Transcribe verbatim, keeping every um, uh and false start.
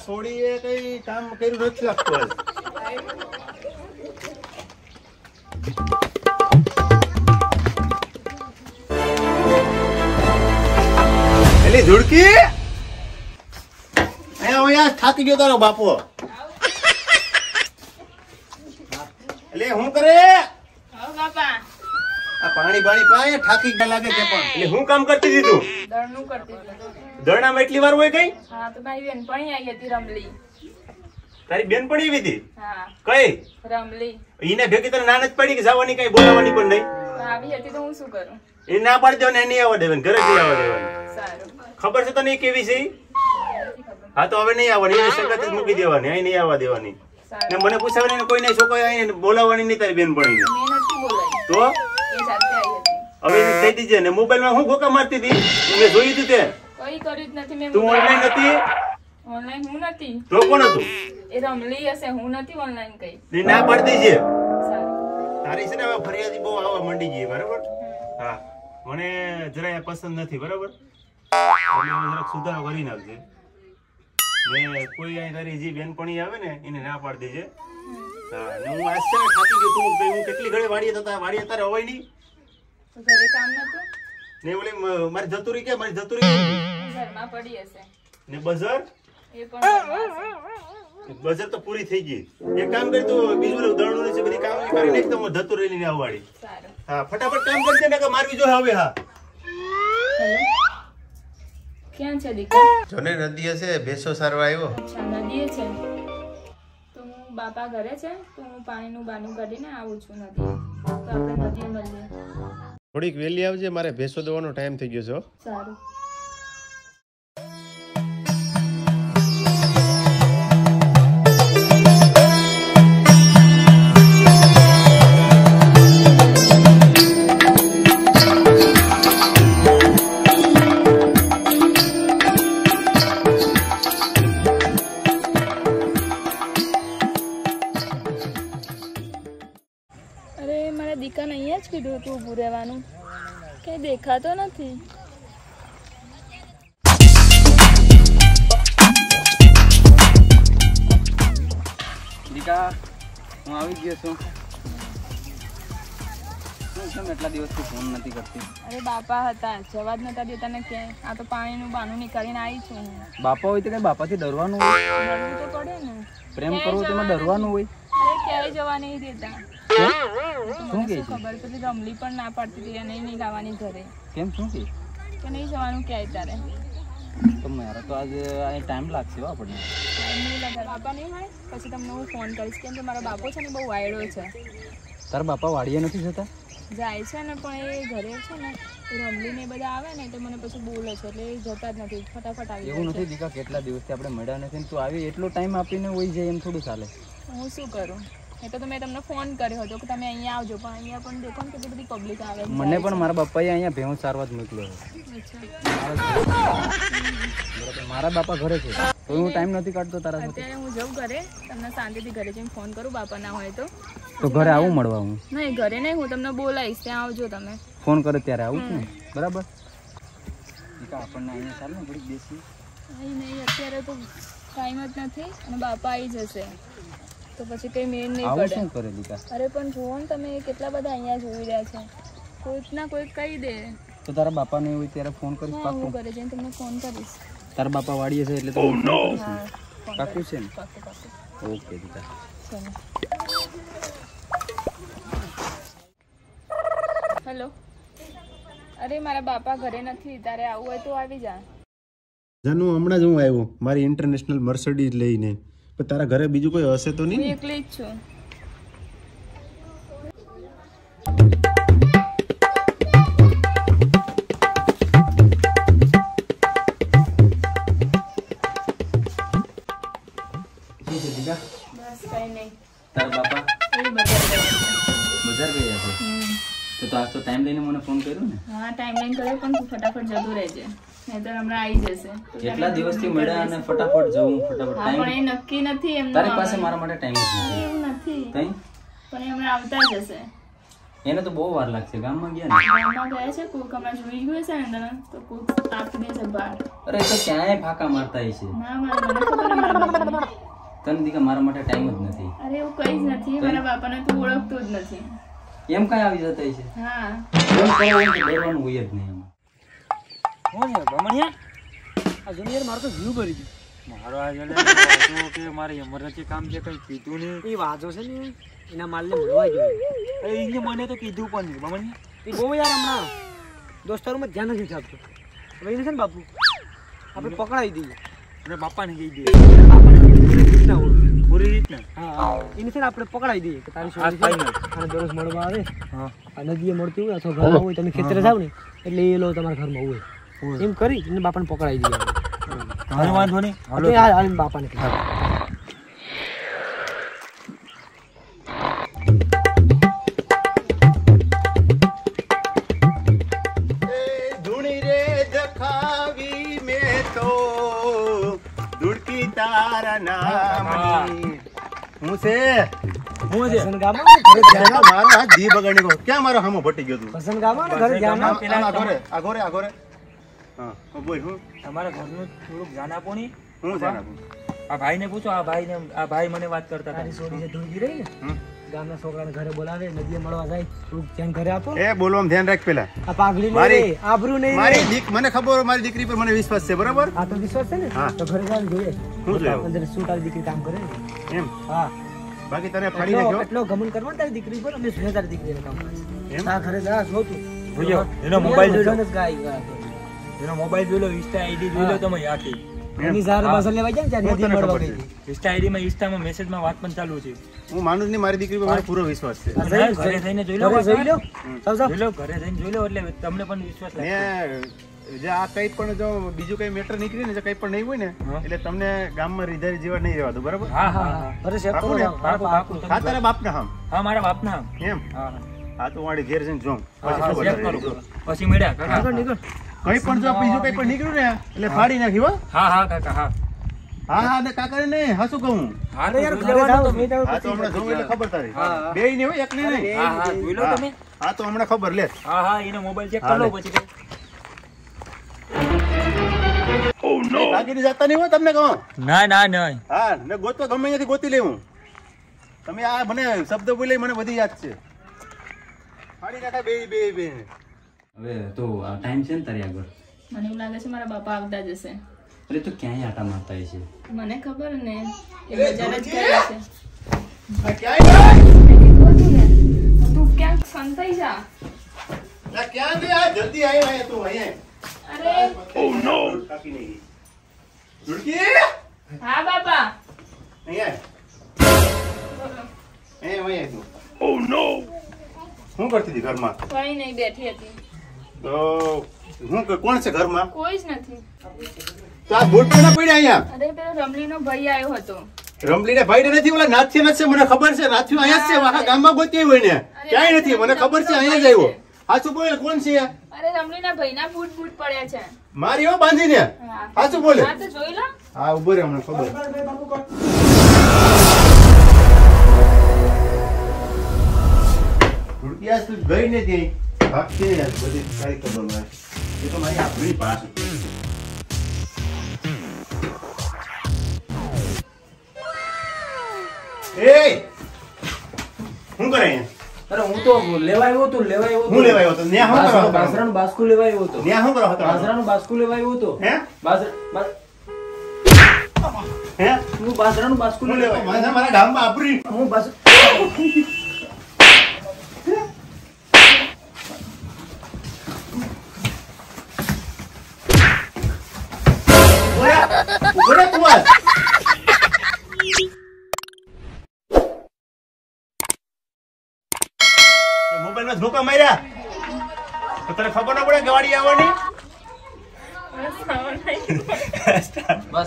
સોડીએ કઈ કામ કર્યું નથી લાગતું એલી ધુડકી અહીંયા અહીંયા થાકી ગયો તારો બાપો એટલે હું કરે બાપા આ પાણી પાણી પાય થાકી ગયા લાગે તે પણ એટલે હું કામ કરતી હતી તું દળનું કરતી હતી દળનામાં એટલી વાર હોય કઈ હા તો મારી બેનપણી આવી હતી રમલી તારી બેનપણી આવી હતી હા કઈ રમલી ઈને ભેગી તને ના નથી પડી કે જવાની કઈ બોલાવાની પણ નહીં આવી હતી તો હું શું કરું એ ના પાડી દેવાની એની આવવા દેવાની ઘરે જ આવવા દેવાની સારું ખબર છે તને કેવી છે હા તો હવે નહીં આવવાની એને સંગત જ મૂકી દેવાની અહીં નહીં આવવા દેવાની ને મને પૂછાવાની કોઈ નહીં છોકરો અહીં બોલાવવાની નહીં તારી બેનપણીને મેં નથી બોલાવી તો એ જાતે આવી હતી હવે એને કહી દીજે ને મોબાઈલમાં હું ગોકા મારતી હતી મેં જોયું હતું તે કઈ કર્યું જ નથી મેં તું ઓનલાઈન હતી ઓનલાઈન હું નથી તો કોણ હતું એ રમલી હશે હું નથી ઓનલાઈન કઈ ને ના પાડી દેજે સારું તારી છે ને હવે ફરિયાદી બહુ આવવા માંડી ગઈ બરાબર હા મને જરાય પસંદ નથી બરાબર જરાક સુધારો કરી નાખજે ને કોઈ અહીં તારી જે બેનપણી આવે ને એને ના પાડી દેજે હા ને હું આશ્ચર્ય થાકી ગયો તું હું કેટલી ઘડી વાડીએ થતા વાડીએ તારે હોય નહીં તો ઘરે કામ નતું ને ઓલી મારી જતુરી કે મારી જતુરી ઘરમાં પડી હશે ને બજાર એ પણ ઘરમાં હશે. બજાર તો પૂરી થઈ ગઈ એક કામ કરી તું બીજું ઓલું દળનું છે બધી કામ કરી નાખ તો જતુરી લઈને આવવાડી સારું હા ફટાફટ કામ કરજે ને કે મારવી જો હવે હા હેલો ક્યાં છે દીકરા જોને નદી હશે ભેંસો સારવા આવ્યો અચ્છા નદીએ છે તો હું બાપા ઘરે છે તો હું પાણીનું બાનું કાઢીને આવું છું નદીએ તો આપણે નદીએ મળીએ થોડીક વહેલી આવજે મારે ભેંસો દોવાનો ટાઈમ થઈ ગયો છે સારું દીકાને અહીંયા જ કીધું હતું ઊભું રહેવાનું કંઈ દેખાતો નથી દીકા હું આવી ગયો છું શું કેમ એટલા દિવસથી ફોન નથી કરતી અરે બાપા હતા જવા જ નતા દેતા ને ક્યાંય આ તો પાણીનું બાનું નીકાળીને આવી છું હું બાપા હોય તો કઈ બાપાથી ડરવાનું હોય ડરવું તો પડે ને પ્રેમ કરવો તેમાં ડરવાનું હોય અરે ક્યાંય જવા નહીં દેતા શું કે ખબર પેલી રમલી પણ ના પાડતી હતી અને નહીં ગાવાની ઘરે કેમ શું કે કે નહીં જવાનું ક્યાંય તારે તો મારે તો આજે અહીં ટાઈમ લાગશે હો આપણને નહીં લગાડ બાપા નહીં હોય પછી તમને હું ફોન કરીશ કેમ કે મારો બાપો છે ને બહુ વાયડો છે તારા બાપા વાડીએ નથી જતા જાય છે ને પણ એ ઘરે છે ને એ રમલી ને બધા આવે ને તો મને પછી બોલે છે એટલે એ જતા જ નથી ફટાફટ આવી એવું નથી દીકા કેટલા દિવસથી આપણે મળ્યા નથી તું આવી એટલો ટાઈમ આપીને હોય જાય એમ થોડું ચાલે હું શું કરું એ તો મેં તમને ફોન કર્યો હતો કે તમે અહીંયા આવજો પણ અહીંયા પણ દેખો ને કેટલી બધી પબ્લિક આવે મને પણ મારા બાપાએ અહીંયા ભેંસ સારવા જ મોકલ્યો બરાબર મારા બાપા ઘરે છે તો હું ટાઈમ નથી કાઢતો તારા સાથે અત્યારે હું જઉં ઘરે તમને શાંતિથી ઘરે જઈને ફોન કરું બાપા ના હોય તો તો ઘરે આવું મળવા હું નહીં ઘરે નહીં હું તમને બોલાવીશ ત્યાં આવજો તમે ફોન કરે ત્યારે આવું છું બરાબર આપણને અહીંયા ચાલે ને થોડીક બેસી અહીં નહીં અત્યારે તો ટાઈમ જ નથી અને બાપા આવી જશે તો પછી કઈ મેળ નહીં પડે શું કરે દીકા અરે પણ જુઓ ને તમે કેટલા બધા અહીંયા જોઈ રહ્યા છે કોઈક ના કોઈક કહી દે તો તારા બાપાને હોય ત્યારે ફોન કરીશ હા હું ઘરે જઈને તમને ફોન કરીશ તારા બાપા વાડીએ છે એટલે તો હા પાકું છે ને પાકું પાકું ઓકે દીકા ચલો હેલો અરે મારા બાપા ઘરે નથી તારે આવવું હોય તો આવી જા જાનુ હમણાં જ હું આવ્યો મારી ઇન્ટરનેશનલ મર્સિડીઝ લઈને પણ તારા ઘરે બીજું કોઈ હશે તો નહીં હું એકલી જ છું બસ કઈ નહીં તારા બાપા એ બજાર ગયા બજાર ગયા છે તો તો આજ તો ટાઈમ લઈને મને ફોન કર્યો ને હા ટાઈમ લાઈન કર્યો પણ તું ફટાફટ જતું રહેજે નહીતર હમણાં આવી જશે કેટલા દિવસથી મળ્યા અને ફટાફટ જવું ફટાફટ હા ટાઈમ પણ એ નક્કી નથી એમ તારી પાસે મારા માટે ટાઈમ જ નથી એવું નથી કઈ પણ એ હમણાં આવતા જ હશે એને તો બહુ વાર લાગશે ગામમાં ગયા ને. ગામમાં ગયા છે, કોક હમણાં જોઈ ગયું છે ને તને, તો કોક આપી દે છે બહાર. અરે એ તો ક્યાંય ફાંકા મારતા હશે. ના મારે મને ખબર છે મારા બાપાને. તને દીકા મારા માટે ટાઈમ જ નથી. અરે એવું કઈ જ નથી, મારા બાપાને તું ઓળખતો જ નથી. એમ કઈ આવી જતા હશે. હા એમ કરો એમ તો ડરવાનું હોય જ નહીં એમાં. કોણ છે બમણિયા? આ જુનિયર મારો તો જીવ ભરી ગયો. મારો આ જડે વાંચો કે મારે એમરજન્સી કામ છે કઈ કીધું નહીં. એ વાંચો છે ને એના માલને મળવા ગયો. એને મને તો કીધું પણ નહીં બમણિયા. એ બહુ યાર હમણાં દોસ્તારોમાં ધ્યાન નથી આપતો. હવે એને છે ને બાપુ આપણે પકડાવી દઈએ અને બાપાને કહી દઈએ. બાપાને પૂરી રીતના ઓળખ, પૂરી રીતના. હા એને છે ને આપણે પકડાવી દઈએ કે તારી છોકરી અને દરરોજ મળવા આવે. હા આ નદીએ મળતી હોય અથવા ઘરમાં હોય, તમે ખેતરે જાવ ને એટલે એ લોકો તમારા ઘરમાં હોય. એમ કરી અને બાપાને પકડાવી દઈએ. કાંઈ વાંધો નહીં. હાલો હાલ હાલ બાપાને કહી. ધૂણી રે જખાવી મેં તો ધૂળકી તારા નામની. હું છે હું છે મારો હાથ ધી બગાડી ગયો. ક્યાં મારો હામો ભટી ગયો તું? પસંદ ગામમાં ને ઘરે ધ્યાન આપ. આ ઘોરે આ ઘોરે આ ઘોરે. હા હું બોલ. હું તમારા ઘરનું થોડુંક ધ્યાન આપો ને. હું છે નાખું. આ ભાઈને પૂછો. આ ભાઈને આ ભાઈ મને વાત કરતા હતા. છોડી જે ધૂળકી રહી ને હમ. ગામના છોકરાને ઘરે બોલાવે, નદીએ મળવા જાય, થોડુંક ધ્યાન ઘરે આપો. એ બોલવામાં ધ્યાન રાખ પેલા. આ પાઘડી મારી- નહીં, આબરૂ નહીં. મારી દીક મને ખબર મારી દીકરી પર મને વિશ્વાસ છે બરાબર. આ તો વિશ્વાસ છે ને હા. તો ઘરે જઈને જોઈએ. હું જોયું? અંદર શું તારી દીકરી કામ કરે ને. એમ હા બાકી તને ફાડી એટલો નાખ્યો એટલો ગમન કરવાનું તારી દીકરી પર. અમે શું તારી દીકરીને કામ કરે. એમ હા ઘરે જા જો તું. જોયો? એનો મોબાઈલ જોઈ લો. ગાય એનો મોબાઈલ જોઈ લો, ઇન્સ્ટા આઈડી જોઈ લો તમે આખી. એની સારે બસલ લેવા જાય ને ત્યારે હું નદી તને મળવા ખબર ગઈ છે. હતી. ઇન્સ્ટા આઈડી માં ઇન્સ્ટામાં મેસેજમાં વાત પણ ચાલુ છે. હું માનું જ નહીં, મારી દીકરી પર મને પૂરો વિશ્વાસ છે. આ જઈ- ઘરે જઈને જોઈ લો. ઘરે જોઈ લો. જાઓ, જાઓ. જોઈ લો, ઘરે જઈને જોઈ લો એટલે તમને પણ વિશ્વાસ લાગે. ને જે આ કઈ પણ જો બીજું કઈ મેટર નીકળી ને જે કઈ પણ નહીં હોય ને હા. એટલે તમને ગામમાં રીધારી જેવા નહીં રહેવા દો બરાબર. હા હા હા હા ઘરે શેર પાકું કરો ને? જાઓ. હા, પાકું, પાકું. પાકું. હા તારા બાપના હામ હા મારા બાપના. એમ. હા હા તો વાળી ઘેર જઈને જોઉં હા, પછી હા, ખબર ચેક પડે. કરું. પછી મળ્યા કાકા. નીકળ, નીકળ. કઈ પણ જો બીજું કઈ પણ નીકળ્યું ને એટલે ફાડી નાખી હો. હા હા કાકા હા. હા હા ને કાકા નહીં હા શું કહું. હા અરે તો યાર જોઈ ઘરે લેવાનું જાઓ, તમે. નહીં જાઓ હા તો પછી હમણાં જોઉં એટલે ખબર તારી. હા. બે ને હોય એકને નહીં. હા હા જોઈ લો હા. તમે. હા તો હમણાં ખબર લે. હા હા એનો મોબાઈલ ચેક હા, કરી લો લે. પછી. બાકીની જાતા નહીં હોય તમને કહું. ના ના નહીં. હા ને ગોતો ગમે ત્યાંથી ગોતી લેવું. તમે આ મને શબ્દ બોલી મને બધી યાદ છે. ફાડી નાખાય બે બે બે. હવે તો આ ટાઈમ છે ને તારી આગળ. મને એવું લાગે છે મારા બાપા આવતા જ હશે. એટલે તો ક્યાંય આટા મારતા હશે. મને ખબર ને એ બજાર જ કરે છે. આ ક્યાંય નહીં. મેં કીધું હતું ને, તું ક્યાંક સંતાઈ જા. આ ક્યાં ગયા જલ્દી આય આય તું અહીંયા. અરે ઓ નો કાકી નહીં. ઝુડકી હા બાપા. અહીંયા બોલો. એ અહીંયા તું. ઓ નો શું કરતી હતી ઘરમાં? કઈ નહીં, બેઠી હતી. તો હું કે કોણ છે ઘરમાં? કોઈ જ નથી. તો આ બૂટ પણ પડ્યા અહીંયા. અરે પેલો રમલીનો ભાઈ આવ્યો હતો. રમલીને ભાઈ નથી ઓલા નાથ્ય નથી મને ખબર છે. નાથ્યો અહીંયા જ છે આખા ગામમાં ગોતી હોય ને ક્યાંય નથી મને ખબર છે અહીંયા જ આવ્યો. સાચું બોલે કોણ છે? અરે રમલીના ભાઈના બૂટ બૂટ પડ્યા છે. મારી હો બાંધીને. હા. સાચું બોલે. હા તો જોઈ લો. હા ઉભો રે હમણાં ખબર. ઝુડકી આજ તું ગઈ ને ત્યાં ભાગતી ને બધી સારી ખબર મળે. એ તો મારી આપણી પાસે. એ શું કરે અહીંયા? અરે હું તો લેવા આવ્યો હતો લેવા આવ્યો હું લેવા આવ્યો હતો? ન્યા શું કરવા હતો? બાજરાનું બાસ્કુ લેવા આવ્યો હતો. ન્યા શું કરવા હતો? બાજરાનું બાસ્કુ લેવા આવ્યો હતો. હે? બાજરા બા- હે? હું બાજરાનું બાસ્કુ શું લેવા લેવા? આવ્યો. મારા મારા ગામમાં આપણી હું બાજ ઉભો રે તું આજ. મોબાઈલમાં ધોકા માર્યા તો તને ખબર ના પડે ગાડી આવવાની. બસ, હવે નહીં. બસ